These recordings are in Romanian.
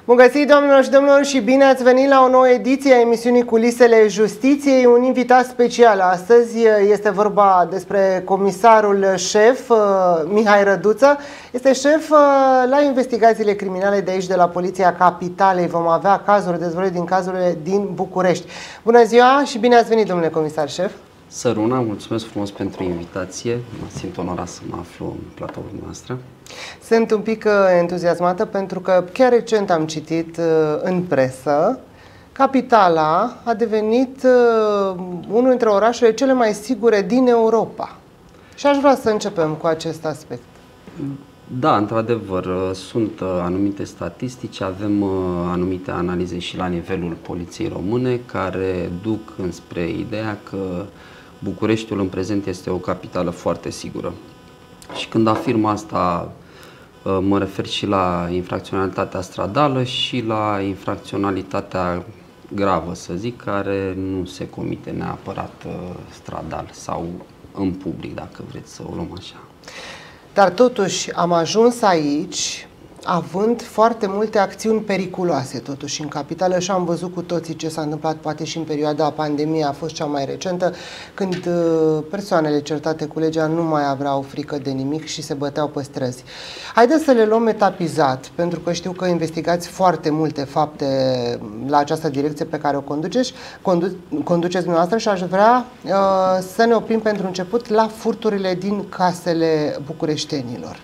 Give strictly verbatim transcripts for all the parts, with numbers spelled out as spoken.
Bun găsit, doamnelor și domnilor, și bine ați venit la o nouă ediție a emisiunii Culisele Justiției. Un invitat special astăzi este vorba despre comisarul șef Mihai Răduță. Este șef la investigațiile criminale de aici, de la Poliția Capitalei. Vom avea cazuri dezvăluite din cazurile din București. Bună ziua și bine ați venit, domnule comisar șef. Săruna, mulțumesc frumos pentru invitație. Mă simt onorat să mă aflu în platoul noastră. Sunt un pic entuziasmată pentru că chiar recent am citit în presă Capitala a devenit unul dintre orașele cele mai sigure din Europa. Și aș vrea să începem cu acest aspect. Da, într-adevăr, sunt anumite statistici, avem anumite analize și la nivelul Poliției Române care duc înspre ideea că Bucureștiul în prezent este o capitală foarte sigură. Și când afirm asta, mă refer și la infracționalitatea stradală și la infracționalitatea gravă, să zic, care nu se comite neapărat stradal sau în public, dacă vreți să o luăm așa. Dar totuși am ajuns aici având foarte multe acțiuni periculoase totuși în capitală și am văzut cu toții ce s-a întâmplat poate și în perioada pandemiei, a fost cea mai recentă, când persoanele certate cu legea nu mai aveau frică de nimic și se băteau pe străzi. Haideți să le luăm etapizat, pentru că știu că investigați foarte multe fapte la această direcție pe care o conduceți, condu conduceți dumneavoastră și aș vrea uh, să ne oprim pentru început la furturile din casele bucureștenilor.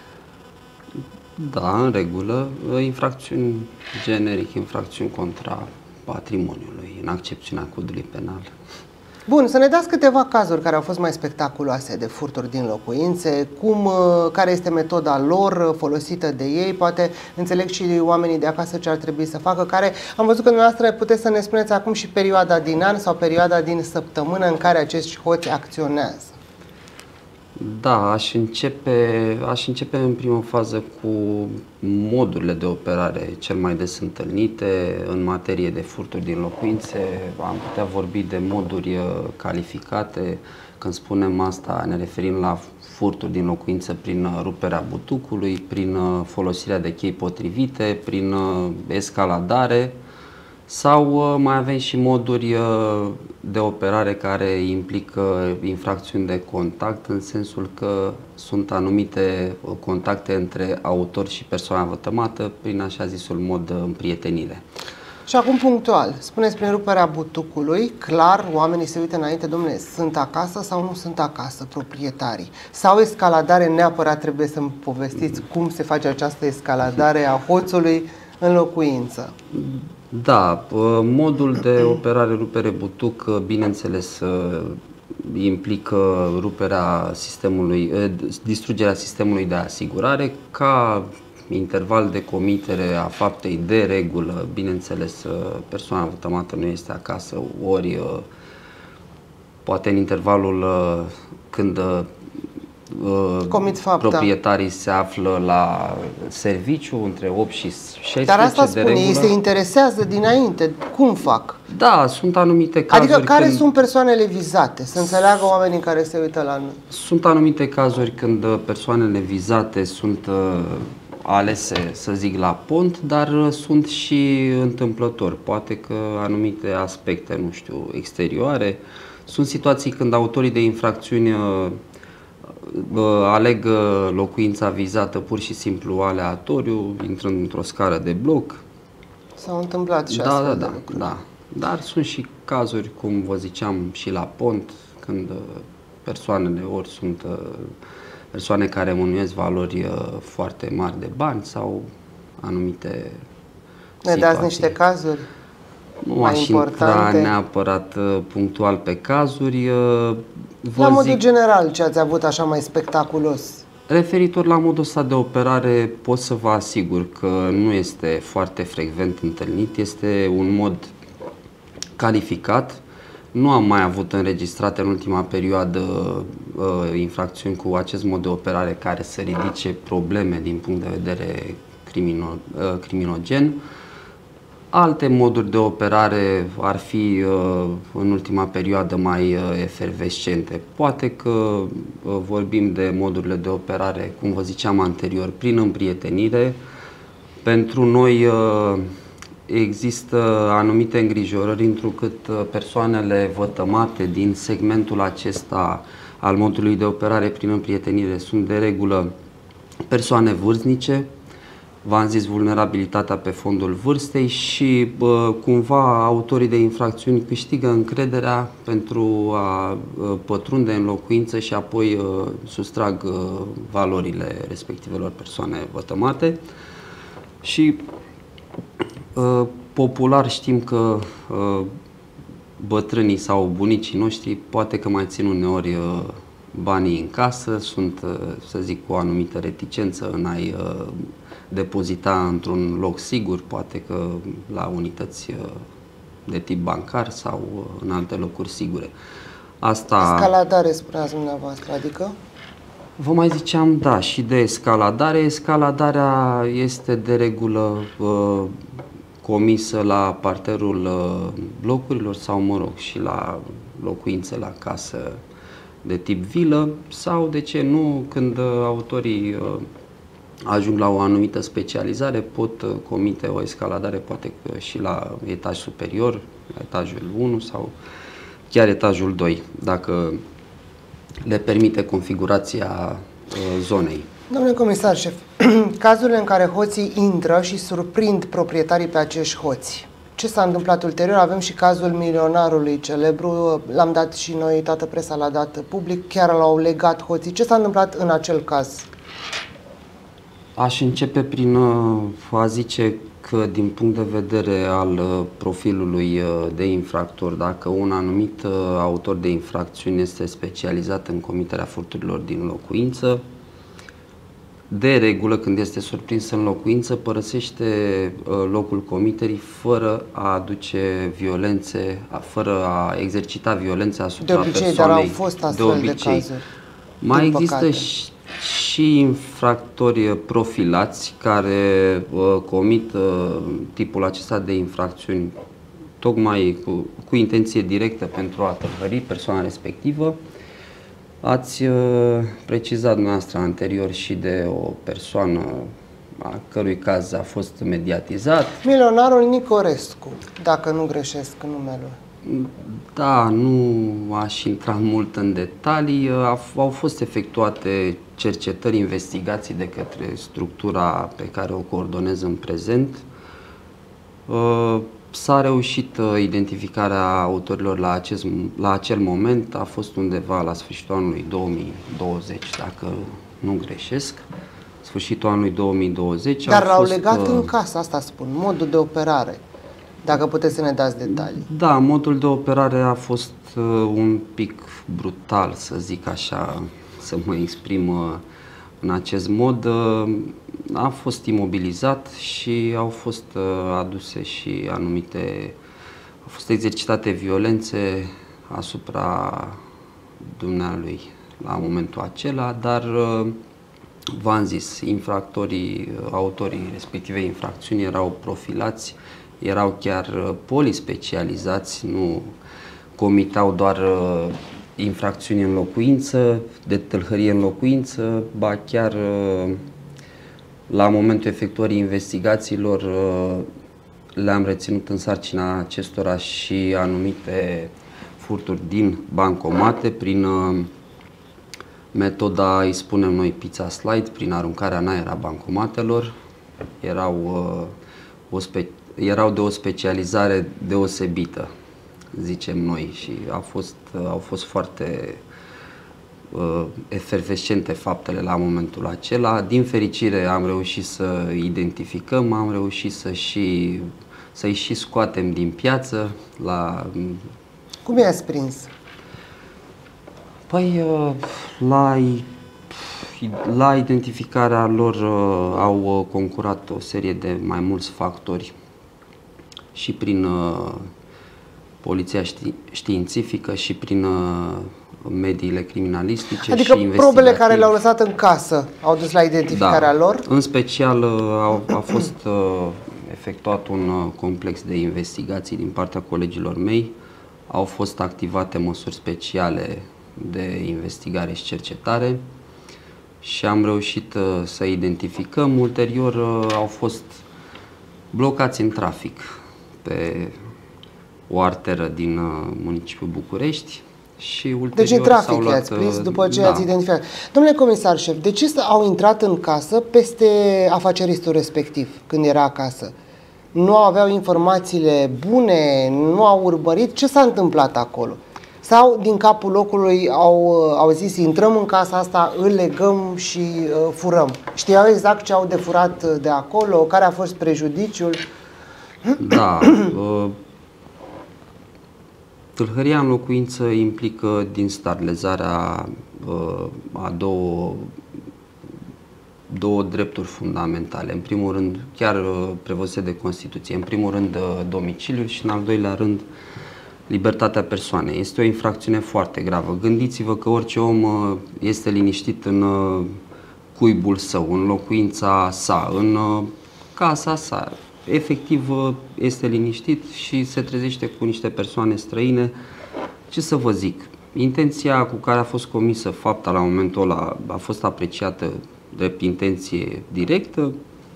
Da, în regulă, infracțiuni generic, infracțiuni contra patrimoniului, în accepțiunea codului penal. Bun, să ne dați câteva cazuri care au fost mai spectaculoase de furturi din locuințe, cum, care este metoda lor folosită de ei, poate înțeleg și oamenii de acasă ce ar trebui să facă, care am văzut că dumneavoastră puteți să ne spuneți acum și perioada din an sau perioada din săptămână în care acești hoți acționează. Da, aș începe, aș începe în primă fază cu modurile de operare cel mai des întâlnite în materie de furturi din locuințe. Am putea vorbi de moduri calificate. Când spunem asta, ne referim la furturi din locuință prin ruperea butucului, prin folosirea de chei potrivite, prin escaladare. Sau mai avem și moduri de operare care implică infracțiuni de contact, în sensul că sunt anumite contacte între autor și persoana vătămată prin așa zisul mod împrietenire. Și acum punctual, spuneți prin ruperea butucului, clar, oamenii se uită înainte, domnule, sunt acasă sau nu sunt acasă proprietarii? Sau escaladare, neapărat trebuie să-mi povestiți cum se face această escaladare a hoțului în locuință? Da, modul de operare rupere butuc, bineînțeles, implică ruperea sistemului, distrugerea sistemului de asigurare ca interval de comitere a faptei de regulă. Bineînțeles, persoana vătămată nu este acasă, ori poate în intervalul când Comit fapta. Proprietarii se află la serviciu între opt și șaisprezece. Dar asta de spune, regulă. ei se interesează dinainte. Cum fac? Da, sunt anumite cazuri. Adică care când... sunt persoanele vizate? Să înțeleagă oamenii care se uită la noi. Sunt anumite cazuri când persoanele vizate sunt uh, alese, să zic, la pont, dar sunt și întâmplători. Poate că anumite aspecte, nu știu, exterioare. Sunt situații când autorii de infracțiuni uh, aleg locuința vizată pur și simplu aleatoriu, intrând într-o scară de bloc. S-au întâmplat și da, astfel da, de da, lucruri. da. Dar sunt și cazuri, cum vă ziceam, și la pont, când persoanele ori sunt persoane care mânuiesc valori foarte mari de bani sau anumite Ne situații. dați niște cazuri Nu mai aș importante? intra neapărat punctual pe cazuri. Vă La modul zic... general, ce ați avut așa mai spectaculos? Referitor la modul ăsta de operare, pot să vă asigur că nu este foarte frecvent întâlnit, este un mod calificat. Nu am mai avut înregistrate în ultima perioadă uh, infracțiuni cu acest mod de operare care să ridice probleme din punct de vedere crimino, uh, criminogen. Alte moduri de operare ar fi în ultima perioadă mai efervescente. Poate că vorbim de modurile de operare, cum vă ziceam anterior, prin împrietenire, Pentru noi există anumite îngrijorări, întrucât persoanele vătămate din segmentul acesta al modului de operare prin împrietenire sunt de regulă persoane vârstnice, v-am zis, vulnerabilitatea pe fondul vârstei și bă, cumva autorii de infracțiuni câștigă încrederea pentru a pătrunde în locuință și apoi sustrag valorile respectivelor persoane vătămate. Și popular știm că bătrânii sau bunicii noștri poate că mai țin uneori banii în casă, sunt, să zic, cu o anumită reticență în a-i depozita într-un loc sigur, poate că la unități de tip bancar sau în alte locuri sigure. Asta... Escaladare, spuneați dumneavoastră, adică? Vă mai ziceam, da, și de escaladare. Escaladarea este de regulă uh, comisă la parterul uh, blocurilor sau, mă rog, și la locuințe, la casă de tip vilă sau, de ce nu, când uh, autorii uh, ajung la o anumită specializare, pot uh, comite o escaladare, poate că și la etaj superior, la etajul unu sau chiar etajul doi, dacă le permite configurația uh, zonei. Domnule comisar șef, cazurile în care hoții intră și surprind proprietarii pe acești hoți, ce s-a întâmplat ulterior? Avem și cazul milionarului celebru, l-am dat și noi, toată presa l-a dat public, chiar l-au legat hoții. Ce s-a întâmplat în acel caz? Aș începe prin a zice că din punct de vedere al profilului de infractor, dacă un anumit autor de infracțiuni este specializat în comiterea furturilor din locuință, de regulă, când este surprins în locuință, părăsește locul comiterii fără a aduce violențe, fără a exercita violențe asupra de obicei, persoanei. Dar au fost astfel de, obicei. de cazuri. Mai există și, și infractori profilați care uh, comit uh, tipul acesta de infracțiuni tocmai cu, cu intenție directă pentru a tâlhări persoana respectivă. Ați uh, precizat dumneavoastră anterior și de o persoană a cărui caz a fost mediatizat. Milionarul Nicorescu, dacă nu greșesc numele. Da, nu aș intra mult în detalii. Au fost efectuate cercetări, investigații de către structura pe care o coordonez în prezent. S-a reușit identificarea autorilor la, acest, la acel moment, a fost undeva la sfârșitul anului două mii douăzeci, dacă nu greșesc, sfârșitul anului două mii douăzeci. Dar l-au legat în casă, asta spun, modul de operare, dacă puteți să ne dați detalii. Da, modul de operare a fost uh, un pic brutal, să zic așa, să mă exprim uh, în acest mod. Uh, a fost imobilizat și au fost uh, aduse și anumite, au fost exercitate violențe asupra dumnealui la momentul acela, dar uh, v-am zis, infractorii, autorii respectivei infracțiuni erau profilați, erau chiar polispecializați, nu comiteau doar uh, infracțiuni în locuință, de tâlhărie în locuință, ba chiar uh, la momentul efectuării investigațiilor uh, le-am reținut în sarcina acestora și anumite furturi din bancomate prin uh, metoda, îi spunem noi, pizza slide, prin aruncarea în aer a bancomatelor. Erau, uh, o spe erau de o specializare deosebită, zicem noi, și a fost, uh, au fost foarte uh, efervescente faptele la momentul acela. Din fericire am reușit să identificăm, am reușit să și, să-i și scoatem din piață. La... Cum i-ați prins? Păi, la, la identificarea lor au concurat o serie de mai mulți factori și prin uh, poliția ști, științifică și prin uh, mediile criminalistice adică și probele care le-au lăsat în casă au dus la identificarea da, lor? În special uh, a, a fost uh, efectuat un uh, complex de investigații din partea colegilor mei, au fost activate măsuri speciale de investigare și cercetare și am reușit uh, să identificăm. Ulterior uh, au fost blocați în trafic pe o arteră din municipiul București și ulterior deci în trafic s-au luat, i-ați prins după ce da. ați identificat. Domnule comisar șef, de ce au intrat în casă peste afaceristul respectiv când era acasă? Nu aveau informațiile bune, nu au urmărit? Ce s-a întâmplat acolo? Sau din capul locului au, au zis intrăm în casa asta, îl legăm și uh, furăm? Știau exact ce au de furat de acolo? Care a fost prejudiciul? Da. Uh, tâlhăria în locuință implică din start lezarea uh, a două, două drepturi fundamentale. În primul rând, chiar uh, prevăzute de Constituție. În primul rând, uh, domiciliul și în al doilea rând, libertatea persoanei. Este o infracțiune foarte gravă. Gândiți-vă că orice om este liniștit în cuibul său, în locuința sa, în casa sa. Efectiv este liniștit și se trezește cu niște persoane străine. Ce să vă zic? Intenția cu care a fost comisă fapta la momentul ăla a fost apreciată drept intenție directă.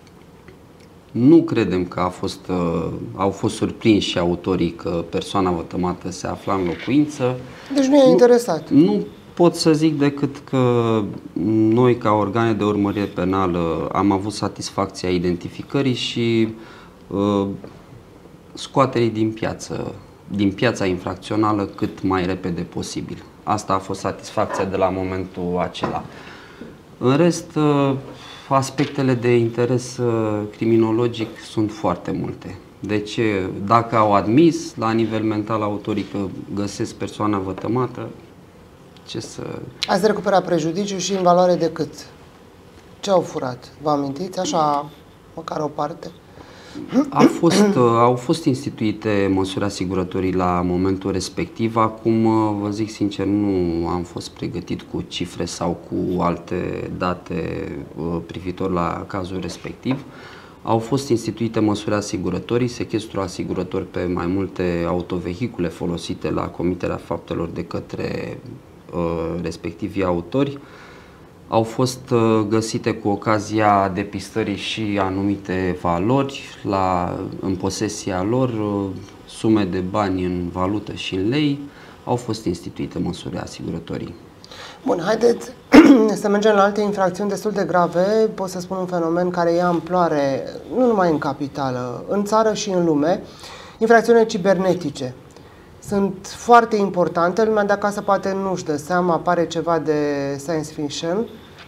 Nu credem că a fost, uh, au fost surprinși și autorii că persoana vătămată se afla în locuință. Deci nu i-a interesat. Nu pot să zic decât că noi, ca organe de urmărire penală, am avut satisfacția identificării și uh, scoaterii din piață, din piața infracțională cât mai repede posibil. Asta a fost satisfacția de la momentul acela. În rest, uh, aspectele de interes criminologic sunt foarte multe. Deci, dacă au admis la nivel mental autorii că găsesc persoana vătămată, ce să... Ați recuperat prejudiciu și în valoare de cât? Ce au furat? Vă amintiți? Așa, măcar o parte? A fost, au fost instituite măsuri asigurătorii la momentul respectiv. Acum, vă zic sincer, nu am fost pregătit cu cifre sau cu alte date privitor la cazul respectiv. Au fost instituite măsuri asigurătorii, sechestru asigurător pe mai multe autovehicule folosite la comiterea faptelor de către uh, respectivii autori. Au fost găsite cu ocazia depistării și anumite valori la, în posesia lor, sume de bani în valută și în lei. Au fost instituite măsuri asigurătorii. Bun, haideți să mergem la alte infracțiuni destul de grave. Pot să spun un fenomen care ia amploare nu numai în capitală, în țară și în lume. Infracțiunile cibernetice. Sunt foarte importante, lumea de acasă poate nu-și dă seama, apare ceva de science fiction.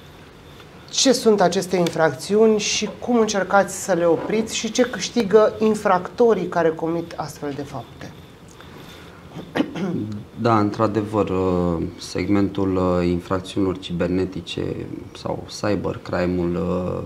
Ce sunt aceste infracțiuni și cum încercați să le opriți și ce câștigă infractorii care comit astfel de fapte? Da, într-adevăr, segmentul infracțiunilor cibernetice sau cybercrime-ul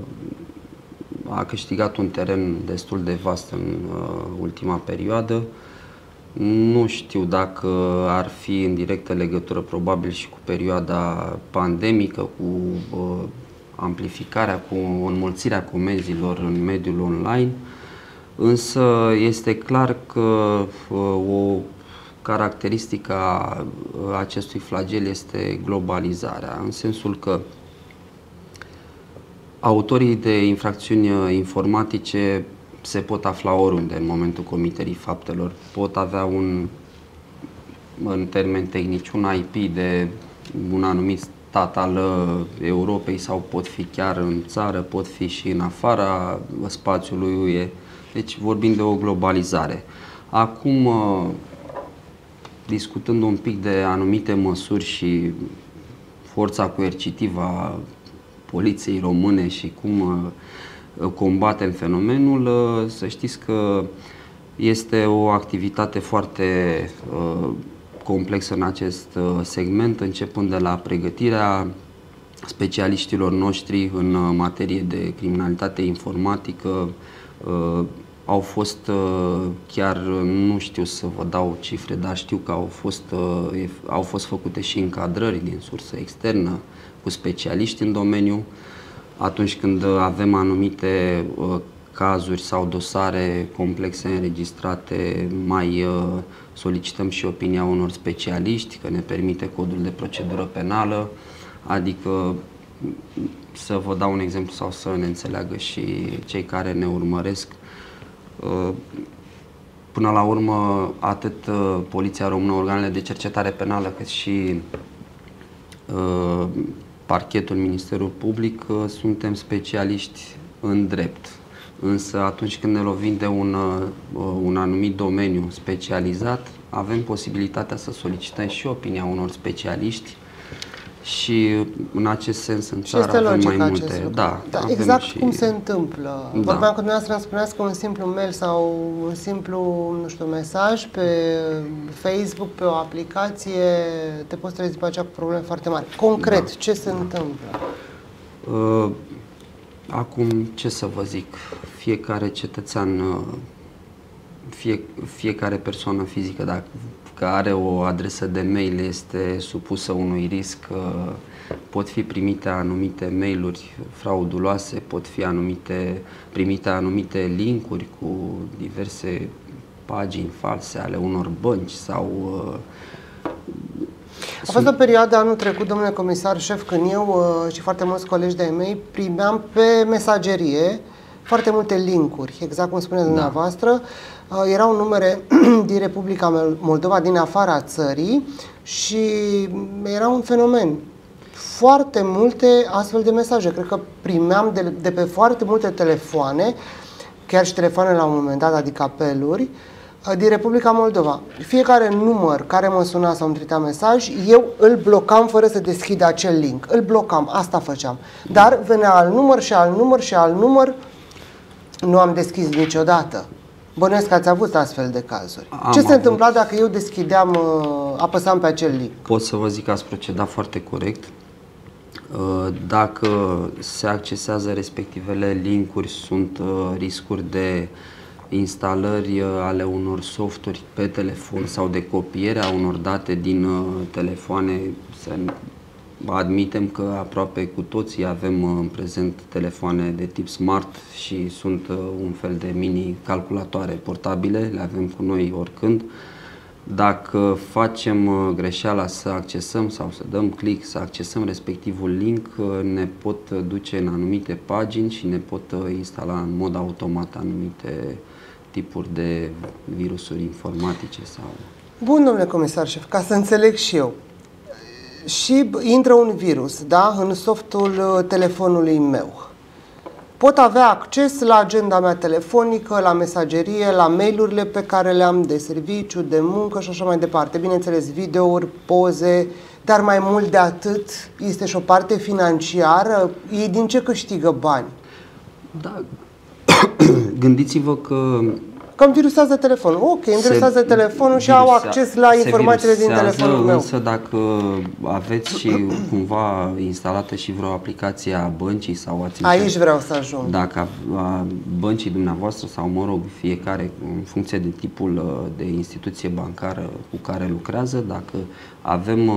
a câștigat un teren destul de vast în ultima perioadă. Nu știu dacă ar fi în directă legătură, probabil și cu perioada pandemică, cu uh, amplificarea, cu înmulțirea comenzilor în mediul online, însă este clar că uh, o caracteristică a acestui flagel este globalizarea, în sensul că autorii de infracțiuni informatice se pot afla oriunde în momentul comiterii faptelor. Pot avea un, în termeni tehnici, un I P de un anumit stat al Europei sau pot fi chiar în țară, pot fi și în afara spațiului U E. Deci vorbim de o globalizare. Acum, discutând un pic de anumite măsuri și forța coercitivă a poliției române și cum combatem fenomenul, să știți că este o activitate foarte uh, complexă în acest uh, segment, începând de la pregătirea specialiștilor noștri în materie de criminalitate informatică. Uh, au fost uh, chiar, nu știu să vă dau cifre, dar știu că au fost, uh, au fost făcute și încadrări din sursă externă cu specialiști în domeniu. Atunci când avem anumite uh, cazuri sau dosare complexe înregistrate, mai uh, solicităm și opinia unor specialiști, că ne permite codul de procedură penală, adică să vă dau un exemplu sau să ne înțeleagă și cei care ne urmăresc. Până la urmă, atât Poliția Română, organele de cercetare penală, cât și parchetul, Ministerul Public, suntem specialiști în drept. Însă atunci când ne lovim de un, un anumit domeniu specializat, avem posibilitatea să solicităm și opinia unor specialiști și în acest sens în țară avem mai multe. Da, da, exact și... cum se întâmplă. Da. Vorbeam cu dumneavoastră, îmi spuneați că un simplu mail sau un simplu, nu știu, mesaj pe Facebook, pe o aplicație, te poți trezi după aceea cu probleme foarte mari. Concret, da. Ce se întâmplă? Uh, acum, ce să vă zic, fiecare cetățean, fie, fiecare persoană fizică, dacă are o adresă de mail, este supusă unui risc. Pot fi primite anumite mail-uri frauduloase, pot fi anumite, primite anumite linkuri cu diverse pagini false ale unor bănci sau... A fost o perioadă anul trecut, domnule comisar șef, când eu și foarte mulți colegi de-ai mei primeam pe mesagerie foarte multe linkuri, exact cum spuneți dumneavoastră. Da. Erau numere din Republica Moldova, din afara țării și era un fenomen. Foarte multe astfel de mesaje. Cred că primeam de, de pe foarte multe telefoane, chiar și telefoane la un moment dat, adică apeluri, din Republica Moldova. Fiecare număr care mă suna sau îmi tritea mesaj, eu îl blocam fără să deschid acel link. Îl blocam, asta făceam. Dar venea al număr și al număr și al număr, nu am deschis niciodată. Bănuiesc că ați avut astfel de cazuri. Am Ce se avut. întâmpla dacă eu deschideam, apăsam pe acel link? Pot să vă zic că ați procedat foarte corect. Dacă se accesează respectivele linkuri, sunt riscuri de instalări ale unor softuri pe telefon sau de copiere a unor date din telefoane. Admitem că aproape cu toții avem în prezent telefoane de tip smart și sunt un fel de mini-calculatoare portabile, le avem cu noi oricând. Dacă facem greșeala să accesăm sau să dăm click să accesăm respectivul link, ne pot duce în anumite pagini și ne pot instala în mod automat anumite tipuri de virusuri informatice sau... Bun, domnule comisar șef, ca să înțeleg și eu. Și intră un virus, da, în softul telefonului meu. Pot avea acces la agenda mea telefonică, la mesagerie, la mail-urile pe care le am de serviciu, de muncă și așa mai departe. Bineînțeles, videouri, poze, dar mai mult de atât este și o parte financiară. Ei din ce câștigă bani? Da, gândiți-vă că... Că îmi virusează telefonul. Ok, îmi virusează telefonul și au acces la informațiile din telefonul meu. Însă dacă aveți și cumva instalată și vreo aplicație a băncii sau ați... Aici vreau să ajung. Dacă a băncii dumneavoastră sau, mă rog, fiecare în funcție de tipul de instituție bancară cu care lucrează, dacă avem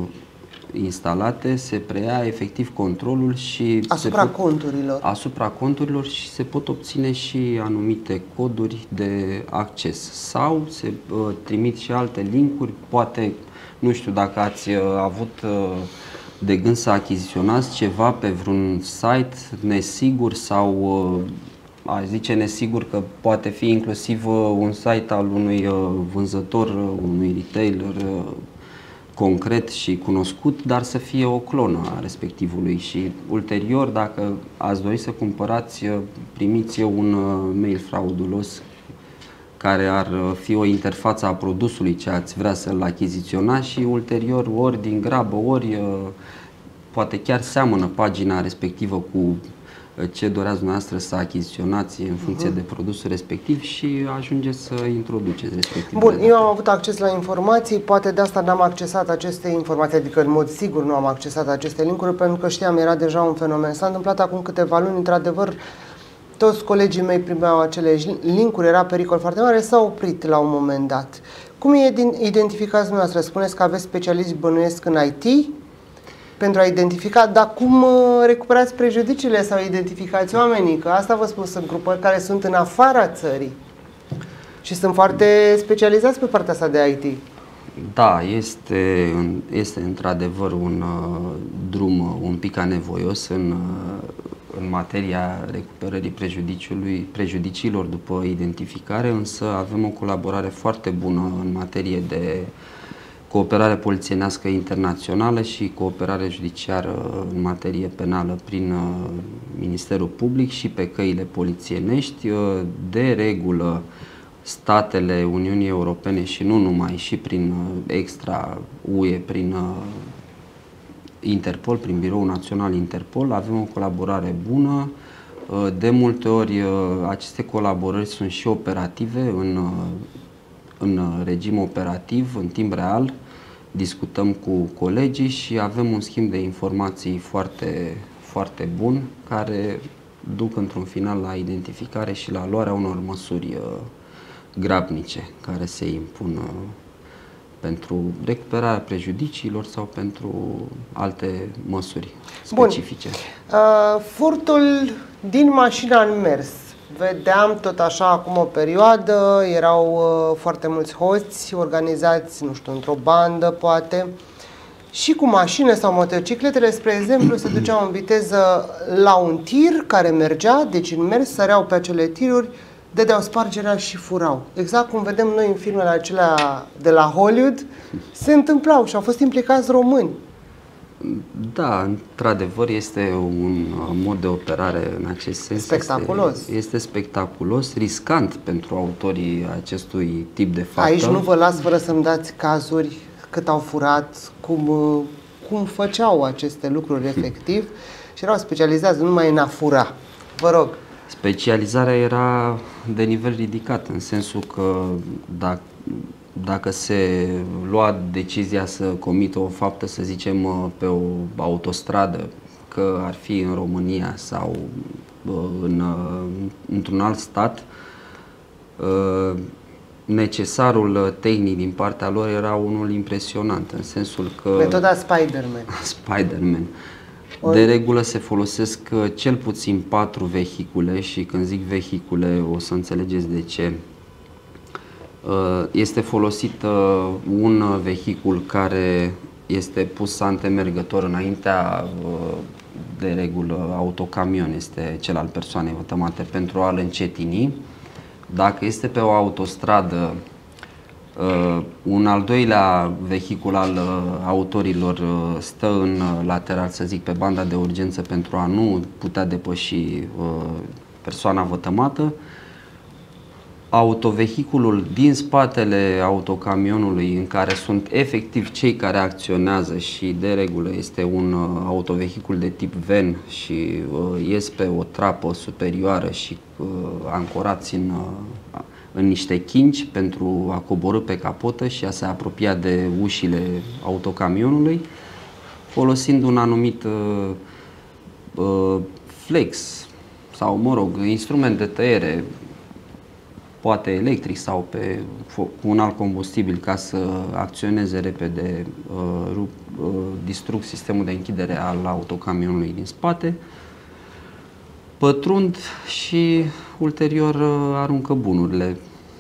instalate, se preia efectiv controlul și asupra pot, conturilor. Asupra conturilor și se pot obține și anumite coduri de acces sau se uh, trimit și alte linkuri, poate, nu știu dacă ați uh, avut uh, de gând să achiziționați ceva pe vreun site nesigur sau uh, aș zice nesigur că poate fi inclusiv uh, un site al unui uh, vânzător, uh, unui retailer uh, concret și cunoscut, dar să fie o clonă a respectivului și ulterior, dacă ați dori să cumpărați, primiți un mail fraudulos care ar fi o interfață a produsului ce ați vrea să-l achiziționați și ulterior ori din grabă, ori poate chiar seamănă pagina respectivă cu ce doreați dumneavoastră să achiziționați în funcție uh-huh. de produsul respectiv și ajungeți să introduceți respectiv. Bun, eu am avut acces la informații, poate de asta n-am accesat aceste informații, adică în mod sigur nu am accesat aceste linkuri pentru că știam, era deja un fenomen. S-a întâmplat acum câteva luni, într-adevăr, toți colegii mei primeau aceleși linkuri, era pericol foarte mare, s-au oprit la un moment dat. Cum e identificați dumneavoastră? Spuneți că aveți specialiști, bănuiesc, în I T pentru a identifica, dar cum recuperați prejudiciile sau identificați oamenii? Că asta vă spun, sunt grupări care sunt în afara țării și sunt foarte specializați pe partea asta de I T. Da, este, este într-adevăr un uh, drum un pic anevoios în, uh, în materia recuperării prejudiciului, prejudiciilor după identificare, însă avem o colaborare foarte bună în materie de cooperare polițienească internațională și cooperare judiciară în materie penală prin Ministerul Public și pe căile polițienești. De regulă, statele Uniunii Europene și nu numai, și prin extra U E, prin Interpol, prin Biroul Național Interpol, avem o colaborare bună. De multe ori aceste colaborări sunt și operative, în, în regim operativ, în timp real. Discutăm cu colegii și avem un schimb de informații foarte, foarte bun, care duc într-un final la identificare și la luarea unor măsuri grabnice care se impun pentru recuperarea prejudiciilor sau pentru alte măsuri specifice. Bun. Uh, furtul din mașina în mers. Vedeam tot așa acum o perioadă, erau uh, foarte mulți hoți organizați, nu știu, într-o bandă poate, și cu mașinile sau motocicletele, spre exemplu, se duceau în viteză la un tir care mergea, deci în mers, săreau pe acele tiruri, dădeau spargerea și furau. Exact cum vedem noi în filmele acelea de la Hollywood, se întâmplau și au fost implicați români. Da, într-adevăr este un mod de operare în acest sens. Spectaculos. Este, este spectaculos, riscant pentru autorii acestui tip de faptă. Aici nu vă las fără să-mi dați cazuri cât au furat, cum, cum făceau aceste lucruri efectiv și erau specializați numai în a fura. Vă rog. Specializarea era de nivel ridicat, în sensul că dacă, dacă se lua decizia să comită o faptă, să zicem, pe o autostradă, că ar fi în România sau în, într-un alt stat, necesarul tehnic din partea lor era unul impresionant, în sensul că... Metoda Spider-Man. Spider-Man. De regulă se folosesc cel puțin patru vehicule și când zic vehicule o să înțelegeți de ce. Este folosit un vehicul care este pus antemergător înaintea, de regulă autocamion este cel al persoanei vătămate, pentru a-l încetini. Dacă este pe o autostradă, Uh, un al doilea vehicul al uh, autorilor uh, stă în uh, lateral, să zic, pe banda de urgență pentru a nu putea depăși uh, persoana vătămată. Autovehiculul din spatele autocamionului, în care sunt efectiv cei care acționează și de regulă este un uh, autovehicul de tip van și uh, ies pe o trapă superioară și uh, ancorați în uh, în niște chingi pentru a coborî pe capotă și a se apropia de ușile autocamionului, folosind un anumit uh, uh, flex sau, mă rog, instrument de tăiere, poate electric sau pe, cu un alt combustibil, ca să acționeze repede, uh, rup, uh, distrug sistemul de închidere al autocamionului din spate, pătrund și ulterior aruncă bunurile.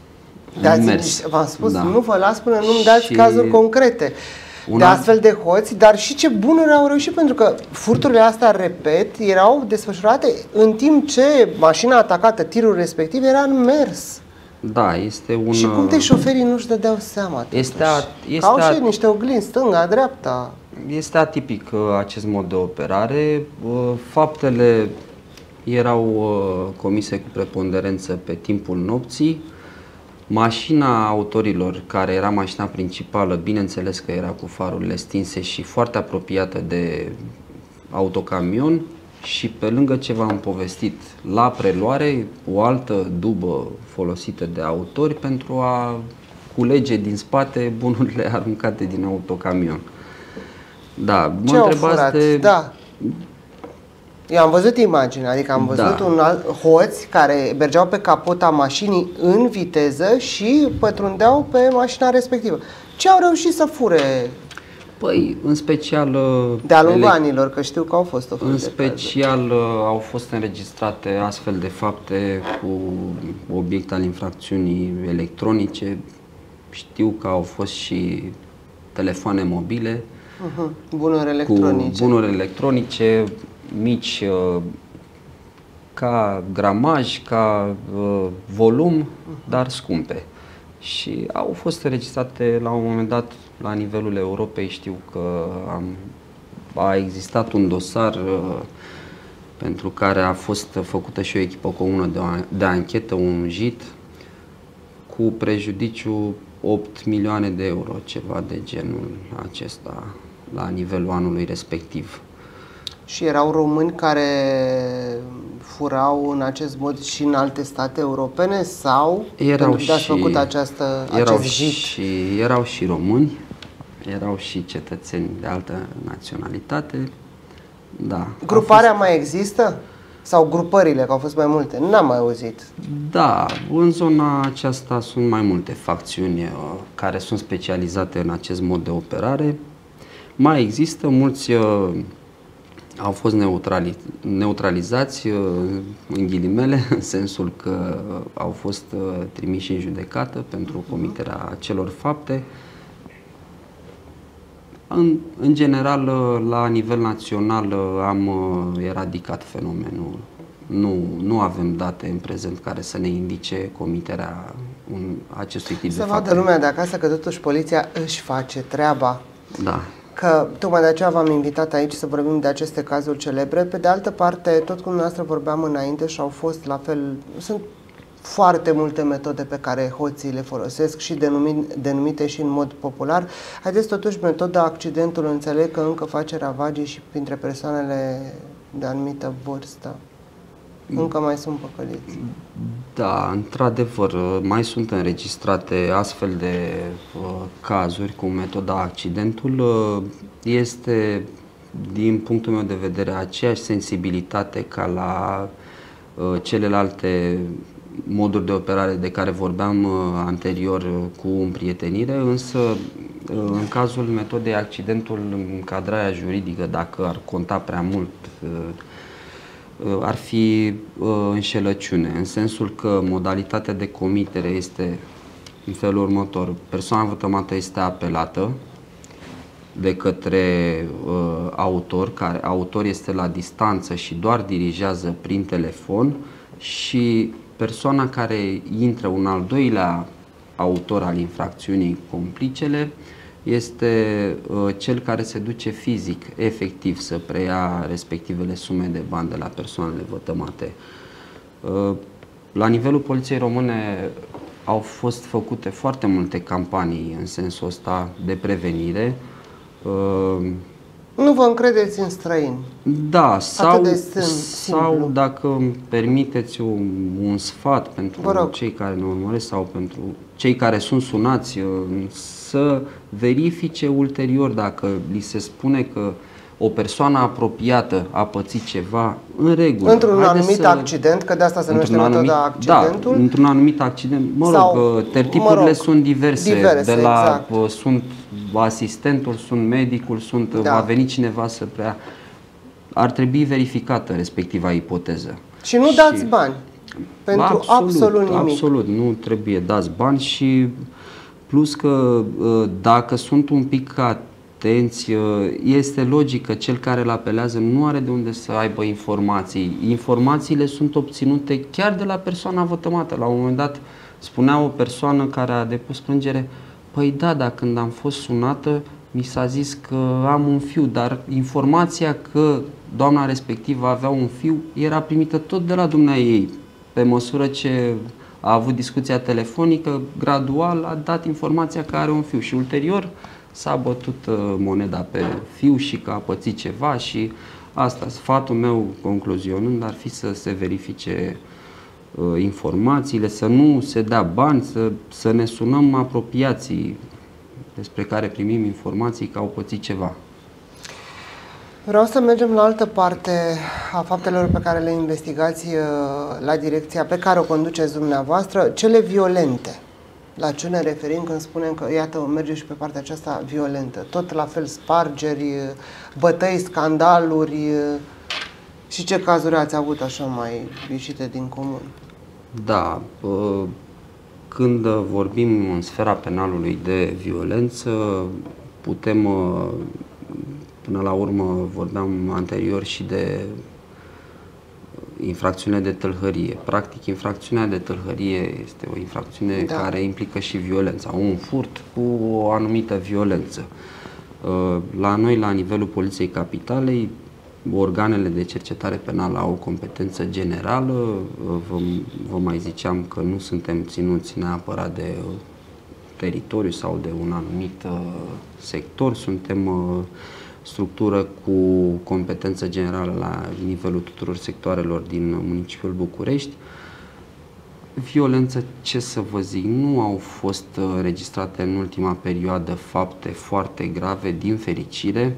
V-am spus, da. Nu vă las până nu-mi dați și cazuri concrete de astfel de hoți, dar și ce bunuri au reușit, pentru că furturile astea, repet, erau desfășurate în timp ce mașina atacată, tirul respectiv, era în mers. Da, este un... Și cum de șoferii nu-și dădeau seama? Este a, este au a, și niște oglinzi, stânga, dreapta. Este atipic acest mod de operare. Faptele erau comise cu preponderență pe timpul nopții. Mașina autorilor, care era mașina principală, bineînțeles că era cu farurile stinse și foarte apropiată de autocamion, și pe lângă ce v-am povestit, la preluare, o altă dubă folosită de autori pentru a culege din spate bunurile aruncate din autocamion. Da, mă întrebați de... Da. Eu am văzut imaginea, adică am văzut da. un alt, hoți care mergeau pe capota mașinii în viteză și pătrundeau pe mașina respectivă. Ce au reușit să fure? Păi, în special... De-a lungul anilor, că știu că au fost o În special au fost înregistrate astfel de fapte cu obiect al infracțiunii electronice. Știu că au fost și telefoane mobile. Uh-huh. Bunuri electronice. Cu bunuri electronice, mici uh, ca gramaj, ca uh, volum, dar scumpe. Și au fost înregistrate la un moment dat la nivelul Europei. Știu că am, a existat un dosar uh, pentru care a fost făcută și o echipă comună de, de anchetă, un J I T, cu prejudiciu opt milioane de euro, ceva de genul acesta, la nivelul anului respectiv. Și erau români care furau în acest mod și în alte state europene sau erau pentru că ați și, făcut această, erau acest J I T? Și, erau și români, erau și cetățeni de altă naționalitate. Da, Gruparea fost... mai există? Sau grupările, că au fost mai multe? N-am mai auzit. Da, în zona aceasta sunt mai multe facțiuni uh, care sunt specializate în acest mod de operare. Mai există, mulți uh, au fost neutrali neutralizați, uh, în ghilimele, în sensul că uh, au fost uh, trimiși în judecată pentru comiterea acelor fapte. În, în general, la nivel național, am eradicat fenomenul. Nu, nu avem date în prezent care să ne indice comiterea un, acestui tip să de fapte. Să vadă lumea de acasă că totuși poliția își face treaba. Da. Că tocmai de aceea v-am invitat aici să vorbim de aceste cazuri celebre. Pe de altă parte, tot cum dumneavoastră vorbeam înainte și au fost la fel, sunt foarte multe metode pe care hoții le folosesc și denumite, denumite și în mod popular. Haideți totuși metoda accidentul, înțeleg că încă face ravagii și printre persoanele de anumită vârstă. Încă mai sunt păcăliți. Da, într-adevăr, mai sunt înregistrate astfel de uh, cazuri cu metoda accidentul. Uh, este, din punctul meu de vedere, aceeași sensibilitate ca la uh, celelalte moduri de operare de care vorbeam uh, anterior uh, cu împrietenire, însă uh, în cazul metodei accidentul, încadrarea juridică, dacă ar conta prea mult, uh, uh, ar fi uh, înșelăciune, în sensul că modalitatea de comitere este în felul următor. Persoana vătămată este apelată de către uh, autor, care autor este la distanță și doar dirigează prin telefon, și persoana care intră, un al doilea autor al infracțiunii, complicele, este uh, cel care se duce fizic, efectiv, să preia respectivele sume de bani de la persoanele vătămate. Uh, la nivelul Poliției Române au fost făcute foarte multe campanii în sensul ăsta de prevenire. Uh, Nu vă încredeți în străini? Da, sau, de sau dacă îmi permiteți un, un sfat pentru cei care ne urmăresc sau pentru cei care sunt sunați, să verifice ulterior dacă li se spune că o persoană apropiată a pățit ceva, în regulă. Într-un anumit să, accident, că de asta se numește metoda accidentul? Da, într-un anumit accident. Mă sau, rog, tertipurile mă rog, sunt diverse. diverse de la, exact. Sunt asistentul, sunt medicul, sunt, da. Va veni cineva să preia. Ar trebui verificată respectiva ipoteză. Și nu dați și, bani pentru absolut, absolut nimic. Absolut, nu trebuie dați bani și plus că dacă sunt un pic atenți, este logic că cel care îl apelează nu are de unde să aibă informații. Informațiile sunt obținute chiar de la persoana vătămată. La un moment dat spunea o persoană care a depus plângere: păi da, dar când am fost sunată, mi s-a zis că am un fiu, dar informația că doamna respectivă avea un fiu era primită tot de la dumneaei. Pe măsură ce a avut discuția telefonică, gradual a dat informația că are un fiu și ulterior s-a bătut moneda pe fiu și că a pățit ceva. Și asta, sfatul meu concluzionând, ar fi să se verifice uh, informațiile, să nu se dea bani, să, să ne sunăm apropiații despre care primim informații că au pățit ceva. Vreau să mergem la altă parte a faptelor pe care le investigați la direcția pe care o conduceți dumneavoastră, cele violente. La ce ne referim când spunem că, iată, merge și pe partea aceasta violentă? Tot la fel spargeri, bătăi, scandaluri și ce cazuri ați avut așa mai ieșite din comun? Da, când vorbim în sfera penalului de violență, putem, până la urmă, vorbeam anterior și de infracțiune de tâlhărie. Practic, infracțiunea de tâlhărie este o infracțiune da. care implică și violența, un furt cu o anumită violență. La noi, la nivelul Poliției Capitalei, organele de cercetare penală au o competență generală. Vă, vă mai ziceam că nu suntem ținuți neapărat de teritoriu sau de un anumit sector, suntem structură cu competență generală la nivelul tuturor sectoarelor din municipiul București. Violență, ce să vă zic, nu au fost registrate în ultima perioadă fapte foarte grave, din fericire.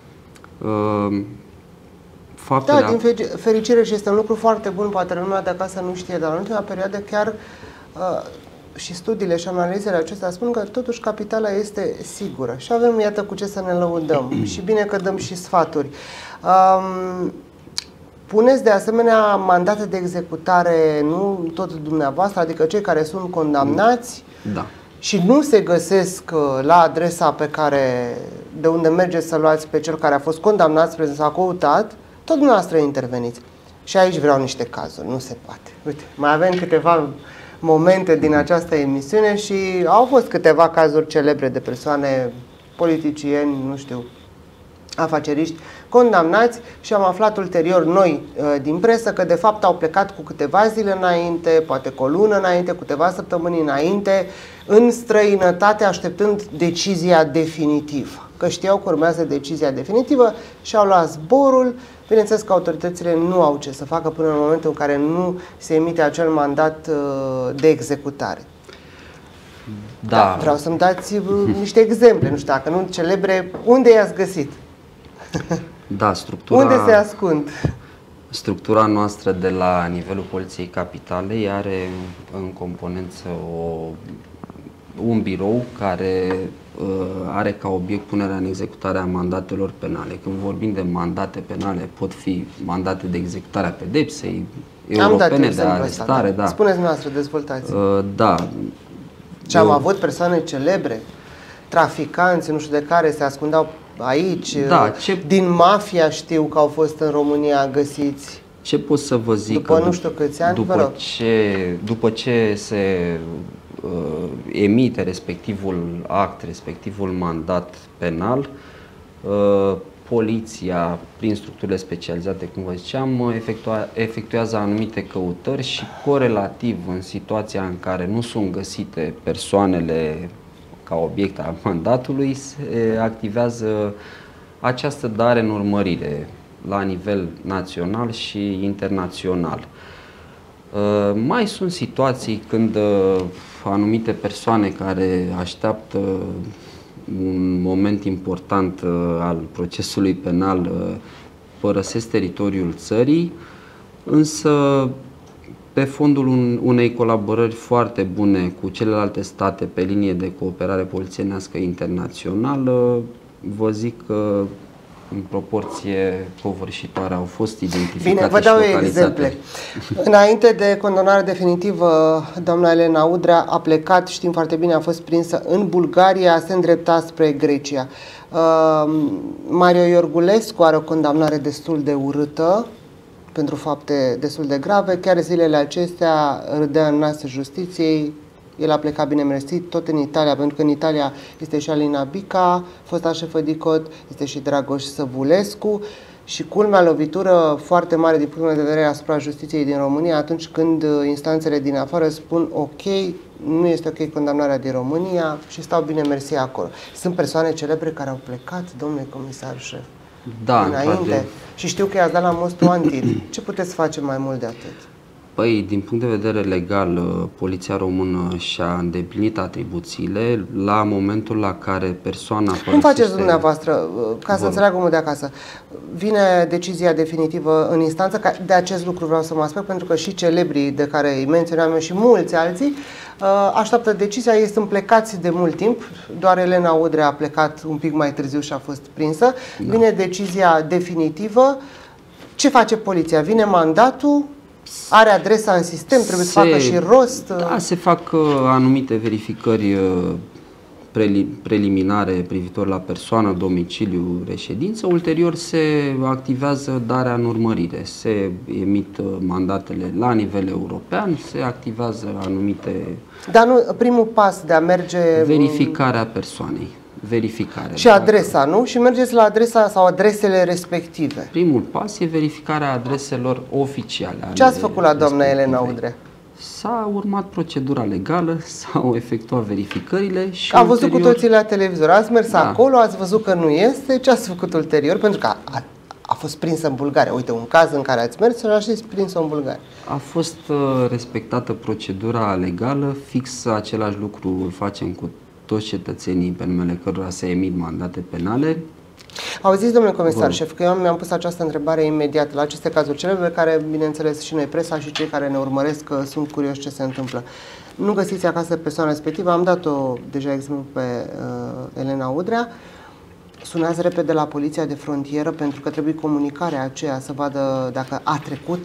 Faptele da, din fericire, și este un lucru foarte bun, poate lumea de acasă nu știe, dar în ultima perioadă chiar uh, și studiile și analizele acestea spun că totuși capitala este sigură și avem, iată, cu ce să ne lăudăm și bine că dăm și sfaturi. Um, puneți de asemenea mandate de executare, nu tot dumneavoastră, adică cei care sunt condamnați da. și nu se găsesc la adresa pe care, de unde mergeți să luați pe cel care a fost condamnat spre s-a căutat, tot dumneavoastră interveniți. Și aici vreau niște cazuri, nu se poate. Uite, mai avem câteva momente din această emisiune și au fost câteva cazuri celebre de persoane, politicieni, nu știu, afaceriști, condamnați și am aflat ulterior noi din presă că de fapt au plecat cu câteva zile înainte, poate cu o lună înainte, câteva săptămâni înainte, în străinătate, așteptând decizia definitivă. Că știau că urmează decizia definitivă și au luat zborul. Bineînțeles că autoritățile nu au ce să facă până în momentul în care nu se emite acel mandat de executare. Da. Da, vreau să-mi dați niște exemple, nu știu, dacă nu celebre, unde i-ați găsit? Da, structura... Unde se ascund? Structura noastră de la nivelul Poliției Capitalei are în componență o, un birou care uh, are ca obiect punerea în executare a mandatelor penale. Când vorbim de mandate penale, pot fi mandate de executare a pedepsei, europene de arestare. Da. Spuneți noastră, dezvoltați. Uh, da. Și am avut persoane celebre, traficanți, nu știu de care, se ascundeau aici, da, ce... din mafia știu că au fost în România găsiți. Ce pot să vă zic? După nu știu câți ani, după ce, după ce se uh, emite respectivul act, respectivul mandat penal, uh, poliția, prin structurile specializate, cum vă ziceam, efectua, efectuează anumite căutări și corelativ în situația în care nu sunt găsite persoanele ca obiect al mandatului, se activează această dare în urmărire la nivel național și internațional. Uh, mai sunt situații când uh, anumite persoane care așteaptă un moment important uh, al procesului penal uh, părăsesc teritoriul țării, însă pe fondul un, unei colaborări foarte bune cu celelalte state pe linie de cooperare polițienească internațională, vă zic că în proporție covârșitoare au fost identificate. Bine, vă dau exemple. Înainte de condamnare definitivă, doamna Elena Udrea a plecat, știm foarte bine, a fost prinsă în Bulgaria, se îndrepta spre Grecia. Uh, Mario Iorgulescu are o condamnare destul de urâtă pentru fapte destul de grave. Chiar zilele acestea râdea în nasul justiției. El a plecat bine mersit, tot în Italia, pentru că în Italia este și Alina Bica, fosta șefă DICOT, este și Dragoș Săvulescu și culmea, lovitură foarte mare din punct de vedere asupra justiției din România atunci când instanțele din afară spun ok, nu este ok condamnarea din România și stau bine mersi acolo. Sunt persoane celebre care au plecat, domnule comisar șef, da, înainte și știu că i-ați dat la most wanted. Ce puteți face mai mult de atât? Păi, din punct de vedere legal, Poliția Română și-a îndeplinit atribuțiile la momentul la care persoana părăsește... Cum faceți dumneavoastră, ca să înțeleagă omul de acasă? Vine decizia definitivă în instanță, că de acest lucru vreau să mă aspect, pentru că și celebrii de care îi menționam eu și mulți alții așteaptă decizia, ei sunt plecați de mult timp, doar Elena Udrea a plecat un pic mai târziu și a fost prinsă. Da. Vine decizia definitivă, ce face poliția? Vine mandatul, are adresa în sistem, trebuie se, să facă și rost? Da, se fac uh, anumite verificări uh, preliminare privitor la persoană, domiciliu, reședință. Ulterior se activează darea în urmărire, se emit mandatele la nivel european, se activează anumite... Dar nu, primul pas de a merge... Verificarea persoanei. Verificarea. Și adresa, nu? Și mergeți la adresa sau adresele respective. Primul pas e verificarea adreselor oficiale. Ce ați făcut la doamna Elena Udrea? S-a urmat procedura legală, s-au efectuat verificările și a văzut ulterior... cu toții la televizor, ați mers da. acolo, ați văzut că nu este, ce ați făcut ulterior? Pentru că a, a, a fost prinsă în Bulgaria. Uite, un caz în care ați mers și ați prins-o în Bulgaria. A fost uh, respectată procedura legală, fix același lucru îl facem cu toți cetățenii pe numele cărora se emit mandate penale. Auziți, domnule comisar șef, că eu mi-am pus această întrebare imediat la aceste cazuri celebre, care, bineînțeles, și noi, presa și cei care ne urmăresc, că sunt curioși ce se întâmplă. Nu găsiți acasă persoana respectivă, am dat-o deja exemplu pe uh, Elena Udrea. Sunați repede la poliția de frontieră, pentru că trebuie comunicarea aceea să vadă dacă a trecut.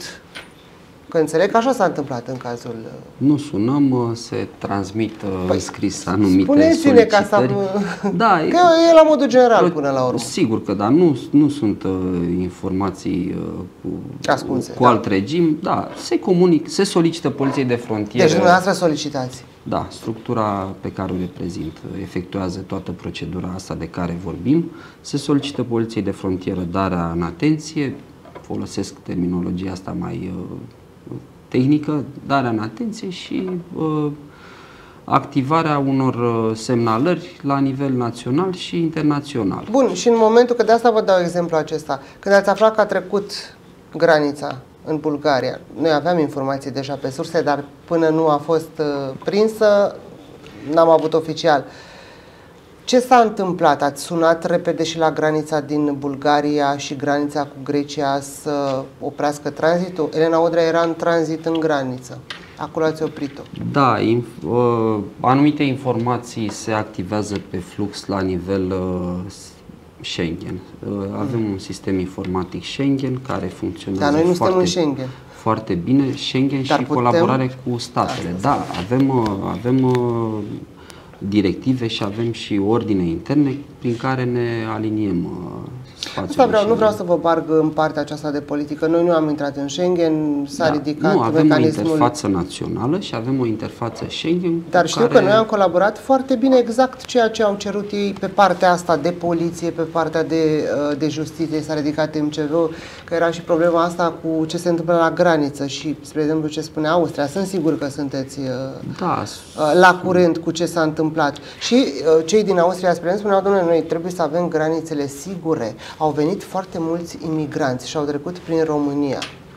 Că înțeleg că așa s-a întâmplat în cazul... Nu sunăm, se transmit păi, scris anumite spuneți-ne ca să... Da, că e la modul general până la urmă. Sigur că da, nu, nu sunt uh, informații uh, cu, ascunse, cu da. alt regim. Da, se comunic, se solicită poliției de frontieră. Deci dumneavoastră solicitați. Da, structura pe care o reprezint efectuează toată procedura asta de care vorbim. Se solicită poliției de frontieră darea în atenție, folosesc terminologia asta mai... Uh, tehnică, darea în atenție și uh, activarea unor uh, semnalări la nivel național și internațional. Bun, și în momentul, că de asta vă dau exemplu acesta, când ați aflat că a trecut granița în Bulgaria, noi aveam informații deja pe surse, dar până nu a fost uh, prinsă, n-am avut oficial. Ce s-a întâmplat? Ați sunat repede și la granița din Bulgaria și granița cu Grecia să oprească tranzitul? Elena Udrea era în tranzit în graniță. Acolo ați oprit-o. Da, inf uh, anumite informații se activează pe flux la nivel uh, Schengen. Uh, avem mm. un sistem informatic Schengen care funcționează Dar noi nu foarte, suntem în Schengen. foarte bine. Schengen Dar și putem... colaborare cu statele. Da, avem... Uh, avem uh, directive și avem și ordine interne prin care ne aliniem uh, spațiul. Asta vreau, nu vreau să vă barg în partea aceasta de politică. Noi nu am intrat în Schengen, s-a da, ridicat nu, avem mecanismul... o interfață națională și avem o interfață Schengen. Dar știu care... că noi am colaborat foarte bine, exact ceea ce au cerut ei pe partea asta de poliție, pe partea de, de justiție, s-a ridicat M C V-ul, că era și problema asta cu ce se întâmplă la graniță și, spre exemplu, ce spune Austria. Sunt sigur că sunteți da. la curent cu ce s-a întâmplat. Și cei din Austria, spre exemplu, spuneau, domnule, noi trebuie să avem granițele sigure. Au venit foarte mulți imigranți și au trecut prin România.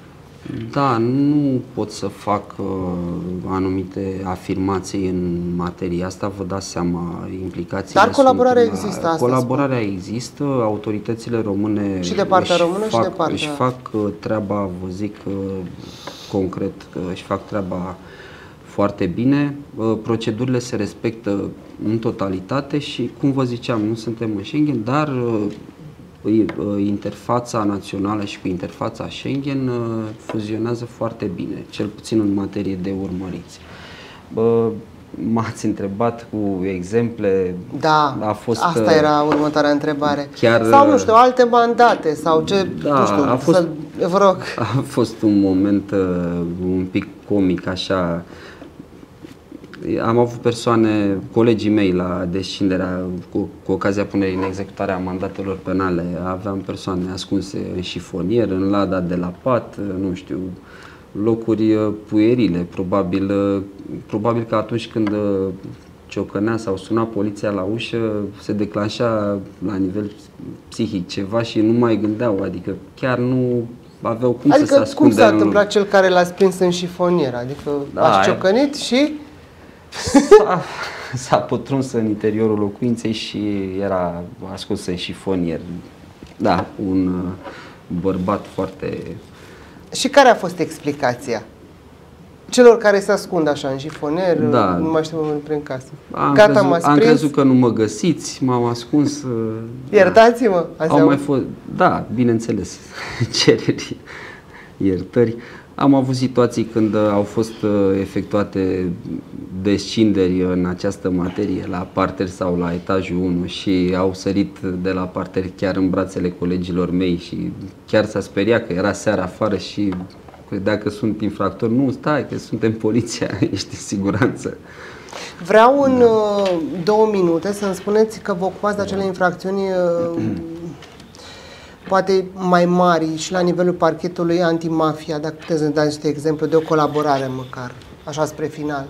Da, nu pot să fac uh, anumite afirmații în materie asta, vă dați seama implicațiile. Dar colaborarea la... există, asta Colaborarea spun. există, autoritățile române și de partea română fac, și de partea... își fac uh, treaba, vă zic uh, concret, că își fac treaba foarte bine, uh, procedurile se respectă în totalitate și, cum vă ziceam, nu suntem în Schengen, dar uh, interfața națională și cu interfața Schengen fuzionează foarte bine, cel puțin în materie de urmăriți. M-ați întrebat cu exemple. Da, a fost, asta era următoarea întrebare. Chiar, sau, nu știu, alte mandate sau ce, da, nu știu, a fost, să vă rog. A fost un moment un pic comic, așa. Am avut persoane, colegii mei, la descinderea, cu, cu ocazia punerii în executare a mandatelor penale, aveam persoane ascunse în șifonier, în lada de la pat, nu știu, locuri puierile. Probabil, probabil că atunci când ciocănea sau suna poliția la ușă, se declanșa la nivel psihic ceva și nu mai gândeau, adică chiar nu aveau cum adică să se ascundă. Adică cum s-a întâmplat cel care l-a prins în șifonier? Adică da, a ciocănit și... S-a pătruns în interiorul locuinței și era ascuns în șifonier. Da, un bărbat foarte... Și care a fost explicația celor care se ascund așa în șifonier, da. Nu mai știu, prin casă? Am, Gata, crezut, m-ați am prins? crezut că nu mă găsiți, m-am ascuns. Iertați-mă! Au mai fost, da, bineînțeles, cereri, iertări. Am avut situații când au fost efectuate descinderi în această materie la parter sau la etajul unu și au sărit de la parter chiar în brațele colegilor mei și chiar s-a speriat că era seara afară și credea că sunt infractor. Nu, stai, că suntem poliția, ești în siguranță. Vreau în da. două minute să-mi spuneți că vă ocupați de acele infracțiuni poate mai mari și la nivelul parchetului antimafia, dacă puteți să-mi dați niște exemplu de o colaborare măcar, așa spre final.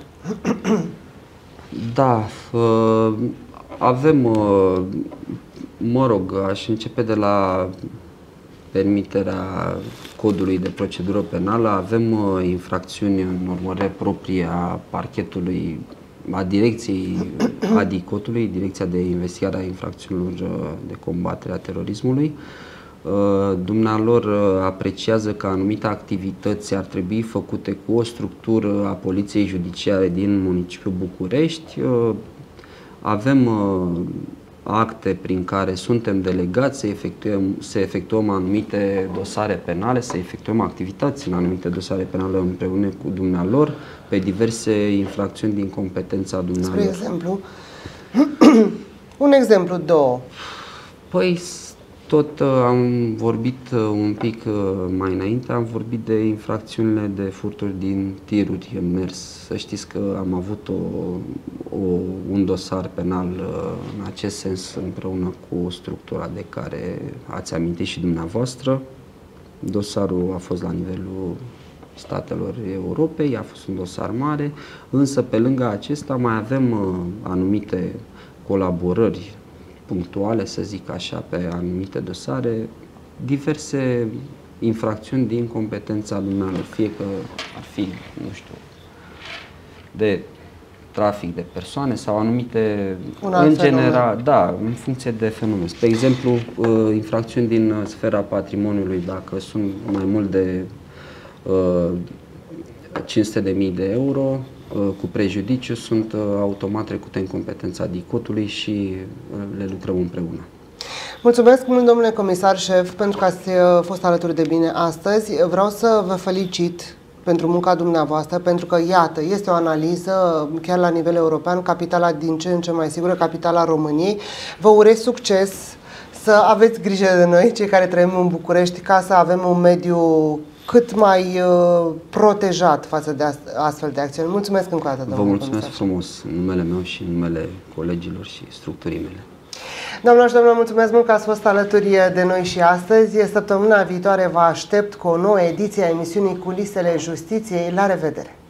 Da, avem, mă rog, aș începe de la permiterea codului de procedură penală. Avem infracțiuni în urmărire proprie a parchetului, a direcției ADI-cotului, Direcția de Investigare a Infracțiunilor de Combatere a Terorismului. Dumnealor apreciază că anumite activități ar trebui făcute cu o structură a Poliției Judiciare din municipiul București. Avem acte prin care suntem delegați să efectuăm, să efectuăm anumite dosare penale, să efectuăm activități în anumite dosare penale împreună cu dumnealor pe diverse infracțiuni din competența dumnealor. Spre exemplu, un exemplu, două. Păi, tot uh, am vorbit uh, un pic uh, mai înainte, am vorbit de infracțiunile de furturi din tiruri în mers. Să știți că am avut o, o, un dosar penal uh, în acest sens împreună cu structura de care ați amintit și dumneavoastră. Dosarul a fost la nivelul statelor Europei, a fost un dosar mare, însă pe lângă acesta mai avem uh, anumite colaborări punctuale, să zic așa, pe anumite dosare, diverse infracțiuni din competența dumneavoastră, fie că ar fi, nu știu, de trafic de persoane sau anumite, în general, da, în funcție de fenomen. Spre exemplu, infracțiuni din sfera patrimoniului, dacă sunt mai mult de cinci sute de mii de euro, cu prejudiciu, sunt automat trecute în competența ADI-cotului și le lucrăm împreună. Mulțumesc mult, domnule comisar șef, pentru că ați fost alături de mine astăzi. Vreau să vă felicit pentru munca dumneavoastră, pentru că, iată, este o analiză chiar la nivel european, capitala din ce în ce mai sigură, capitala României. Vă urez succes, să aveți grijă de noi, cei care trăim în București, ca să avem un mediu cât mai uh, protejat față de astfel de acțiuni. Mulțumesc încă o dată, domnule. Vă mulțumesc frumos în numele meu și în numele colegilor și structurii mele. Doamnelor și domnilor, mulțumesc mult că ați fost alături de noi și astăzi. Săptămâna viitoare vă aștept cu o nouă ediție a emisiunii Culisele Justiției. La revedere!